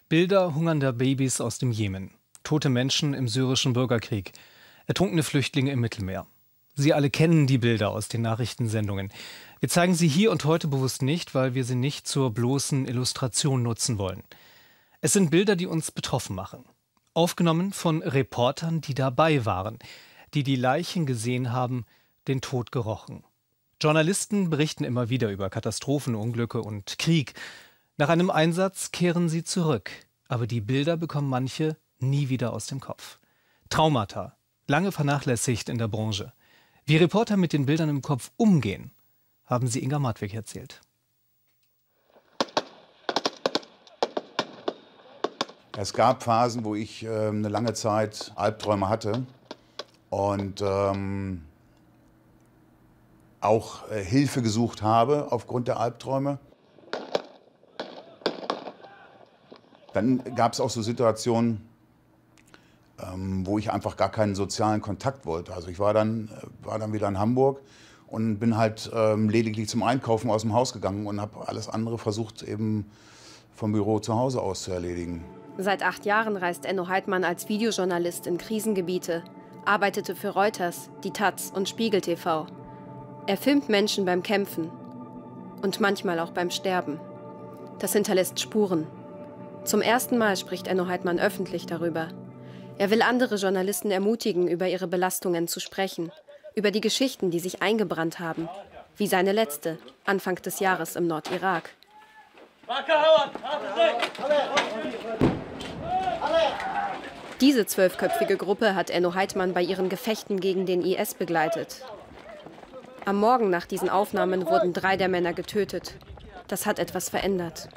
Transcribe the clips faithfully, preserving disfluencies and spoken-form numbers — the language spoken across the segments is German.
Bilder hungernder Babys aus dem Jemen, tote Menschen im syrischen Bürgerkrieg, ertrunkene Flüchtlinge im Mittelmeer. Sie alle kennen die Bilder aus den Nachrichtensendungen. Wir zeigen sie hier und heute bewusst nicht, weil wir sie nicht zur bloßen Illustration nutzen wollen. Es sind Bilder, die uns betroffen machen. Aufgenommen von Reportern, die dabei waren, die die Leichen gesehen haben, den Tod gerochen. Journalisten berichten immer wieder über Katastrophen, Unglücke und Krieg. Nach einem Einsatz kehren sie zurück, aber die Bilder bekommen manche nie wieder aus dem Kopf. Traumata, lange vernachlässigt in der Branche. Wie Reporter mit den Bildern im Kopf umgehen, haben sie Inga Madwig erzählt. Es gab Phasen, wo ich äh, eine lange Zeit Albträume hatte und ähm, auch äh, Hilfe gesucht habe aufgrund der Albträume. Dann gab es auch so Situationen, ähm, wo ich einfach gar keinen sozialen Kontakt wollte. Also ich war dann, war dann wieder in Hamburg und bin halt ähm, lediglich zum Einkaufen aus dem Haus gegangen und habe alles andere versucht, eben vom Büro zu Hause aus zu erledigen. Seit acht Jahren reist Enno Heitmann als Videojournalist in Krisengebiete, arbeitete für Reuters, die Taz und Spiegel T V. Er filmt Menschen beim Kämpfen und manchmal auch beim Sterben. Das hinterlässt Spuren. Zum ersten Mal spricht Enno Heitmann öffentlich darüber. Er will andere Journalisten ermutigen, über ihre Belastungen zu sprechen, über die Geschichten, die sich eingebrannt haben, wie seine letzte, Anfang des Jahres im Nordirak. Diese zwölfköpfige Gruppe hat Enno Heitmann bei ihren Gefechten gegen den I S begleitet. Am Morgen nach diesen Aufnahmen wurden drei der Männer getötet. Das hat etwas verändert.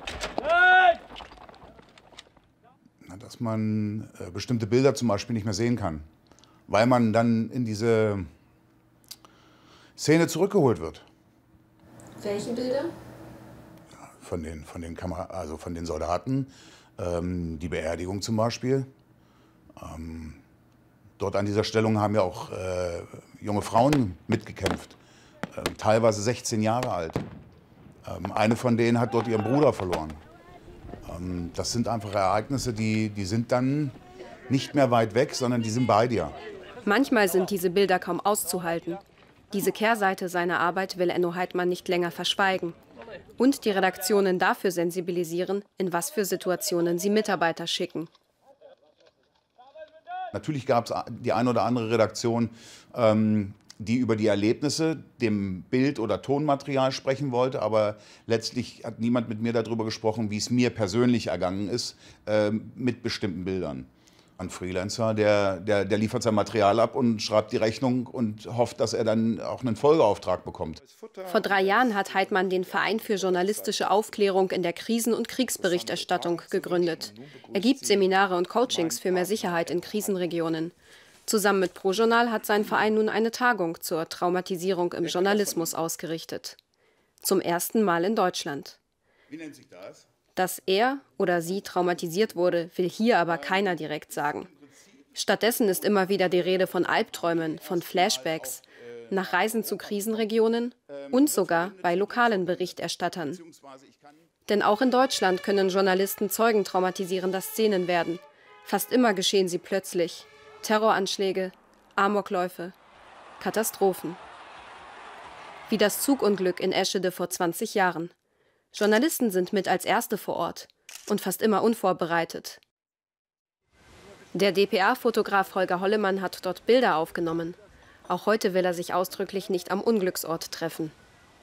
Dass man äh, bestimmte Bilder zum Beispiel nicht mehr sehen kann, weil man dann in diese Szene zurückgeholt wird. Welche Bilder? Ja, von den, von den Kamera, also von den Soldaten, ähm, die Beerdigung zum Beispiel. Ähm, dort an dieser Stellung haben ja auch äh, junge Frauen mitgekämpft, äh, teilweise sechzehn Jahre alt. Ähm, eine von denen hat dort ihren Bruder verloren. Das sind einfach Ereignisse, die, die sind dann nicht mehr weit weg, sondern die sind bei dir. Manchmal sind diese Bilder kaum auszuhalten. Diese Kehrseite seiner Arbeit will Enno Heitmann nicht länger verschweigen. Und die Redaktionen dafür sensibilisieren, in was für Situationen sie Mitarbeiter schicken. Natürlich gab es die eine oder andere Redaktion, ähm, die über die Erlebnisse, dem Bild- oder Tonmaterial sprechen wollte. Aber letztlich hat niemand mit mir darüber gesprochen, wie es mir persönlich ergangen ist, äh, mit bestimmten Bildern. Ein Freelancer, der, der, der liefert sein Material ab und schreibt die Rechnung und hofft, dass er dann auch einen Folgeauftrag bekommt. Vor drei Jahren hat Heitmann den Verein für journalistische Aufklärung in der Krisen- und Kriegsberichterstattung gegründet. Er gibt Seminare und Coachings für mehr Sicherheit in Krisenregionen. Zusammen mit ProJournal hat sein Verein nun eine Tagung zur Traumatisierung im Journalismus ausgerichtet. Zum ersten Mal in Deutschland. Wie nennt sich das? Dass er oder sie traumatisiert wurde, will hier aber keiner direkt sagen. Stattdessen ist immer wieder die Rede von Albträumen, von Flashbacks, nach Reisen zu Krisenregionen und sogar bei lokalen Berichterstattern. Denn auch in Deutschland können Journalisten Zeugen traumatisierender Szenen werden. Fast immer geschehen sie plötzlich. Terroranschläge, Amokläufe, Katastrophen. Wie das Zugunglück in Eschede vor zwanzig Jahren. Journalisten sind mit als Erste vor Ort und fast immer unvorbereitet. Der D P A-Fotograf Holger Hollemann hat dort Bilder aufgenommen. Auch heute will er sich ausdrücklich nicht am Unglücksort treffen.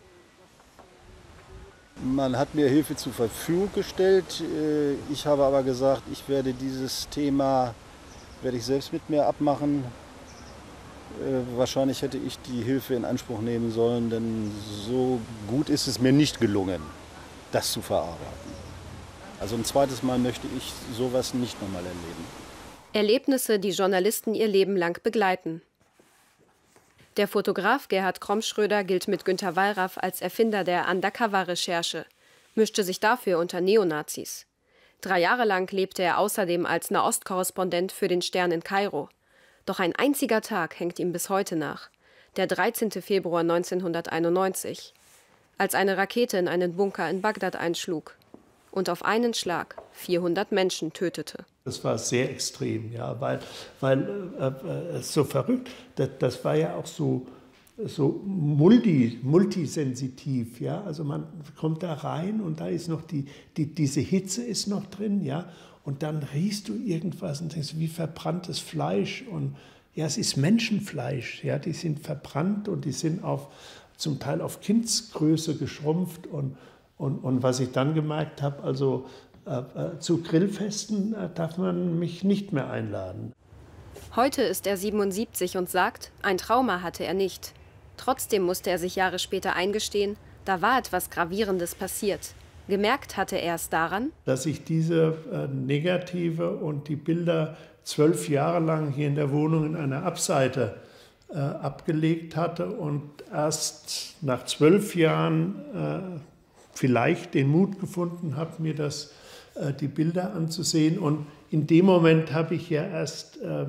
Man hat mir Hilfe zur Verfügung gestellt. Ich habe aber gesagt, ich werde dieses Thema werde ich selbst mit mir abmachen. Äh, wahrscheinlich hätte ich die Hilfe in Anspruch nehmen sollen, denn so gut ist es mir nicht gelungen, das zu verarbeiten. Also ein zweites Mal möchte ich sowas nicht nochmal erleben. Erlebnisse, die Journalisten ihr Leben lang begleiten. Der Fotograf Gerhard Kromschröder gilt mit Günter Wallraff als Erfinder der Undercover-Recherche, mischte sich dafür unter Neonazis. Drei Jahre lang lebte er außerdem als Nahostkorrespondent für den Stern in Kairo. Doch ein einziger Tag hängt ihm bis heute nach, der dreizehnte Februar neunzehnhunderteinundneunzig, als eine Rakete in einen Bunker in Bagdad einschlug. und auf einen Schlag vierhundert Menschen tötete. Das war sehr extrem, ja, weil, weil äh, äh, so verrückt, das, das war ja auch so, so multi, multisensitiv, ja, also man kommt da rein und da ist noch die, die, diese Hitze ist noch drin, ja, und dann riechst du irgendwas und denkst, wie verbranntes Fleisch und ja, es ist Menschenfleisch, ja, die sind verbrannt und die sind auf, zum Teil auf Kindsgröße geschrumpft und, und, und was ich dann gemerkt habe, also äh, äh, zu Grillfesten äh, darf man mich nicht mehr einladen. Heute ist er siebenundsiebzig und sagt, ein Trauma hatte er nicht. Trotzdem musste er sich Jahre später eingestehen, da war etwas Gravierendes passiert. Gemerkt hatte er es daran, dass ich diese äh, Negative und die Bilder zwölf Jahre lang hier in der Wohnung in einer Abseite äh, abgelegt hatte und erst nach zwölf Jahren äh, vielleicht den Mut gefunden habe, mir das, äh, die Bilder anzusehen. Und in dem Moment habe ich ja erst äh,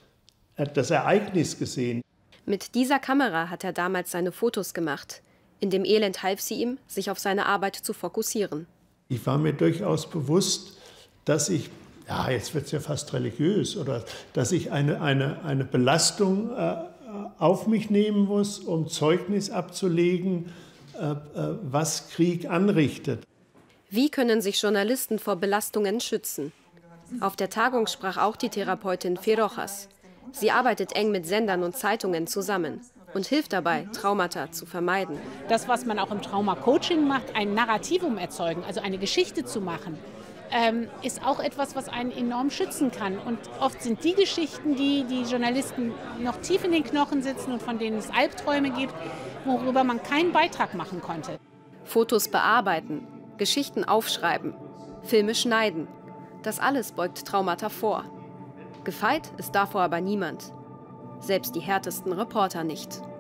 das Ereignis gesehen. Mit dieser Kamera hat er damals seine Fotos gemacht. In dem Elend half sie ihm, sich auf seine Arbeit zu fokussieren. Ich war mir durchaus bewusst, dass ich, ja, jetzt wird es ja fast religiös, oder dass ich eine, eine, eine Belastung äh, auf mich nehmen muss, um Zeugnis abzulegen, äh, äh, was Krieg anrichtet. Wie können sich Journalisten vor Belastungen schützen? Auf der Tagung sprach auch die Therapeutin Ferojas. Sie arbeitet eng mit Sendern und Zeitungen zusammen und hilft dabei, Traumata zu vermeiden. Das, was man auch im Trauma-Coaching macht, ein Narrativum erzeugen, also eine Geschichte zu machen, ähm, ist auch etwas, was einen enorm schützen kann. Und oft sind die Geschichten, die die Journalisten noch tief in den Knochen sitzen und von denen es Albträume gibt, worüber man keinen Beitrag machen konnte. Fotos bearbeiten, Geschichten aufschreiben, Filme schneiden. Das alles beugt Traumata vor. Gefeit ist davor aber niemand. Selbst die härtesten Reporter nicht.